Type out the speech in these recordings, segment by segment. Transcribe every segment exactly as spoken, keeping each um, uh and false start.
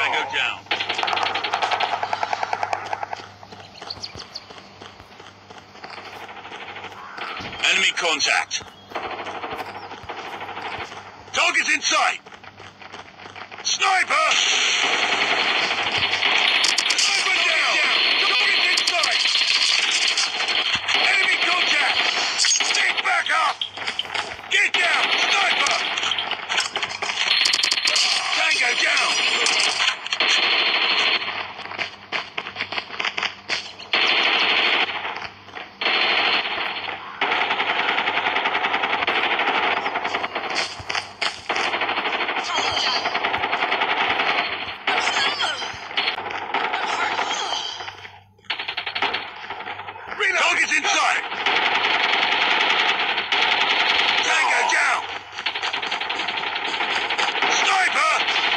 Tango down. Enemy contact. Target's in sight. Sniper! Sniper down! Target's in sight! Enemy contact! Stick back up! Get down! Sniper! Tango down! Target's in sight! Tango down! Sniper!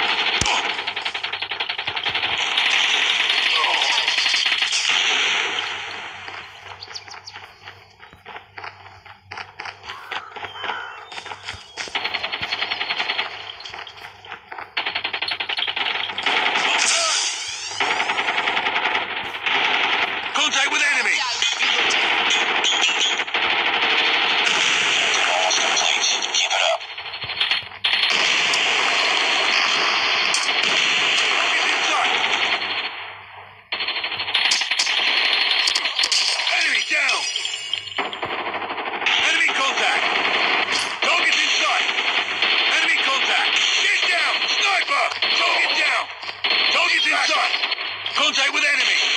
Contact with enemy! Keep it up. Target's in sight. Enemy down. Enemy contact. Target's in sight. Enemy contact. Get down. Sniper. Target down. Target's in sight. Contact with enemy.